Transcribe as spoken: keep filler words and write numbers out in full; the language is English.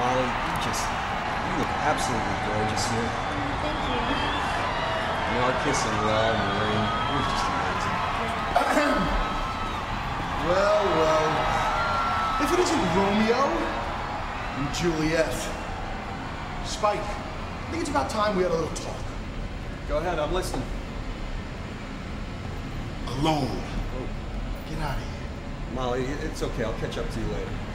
Molly, you just, you look absolutely gorgeous here. Thank you. You know, our kissing well in the rain, it was just amazing. Well, well, if it isn't Romeo and Juliet. Spike, I think it's about time we had a little talk. Go ahead, I'm listening. Alone. Get out of here. Molly, it's okay, I'll catch up to you later.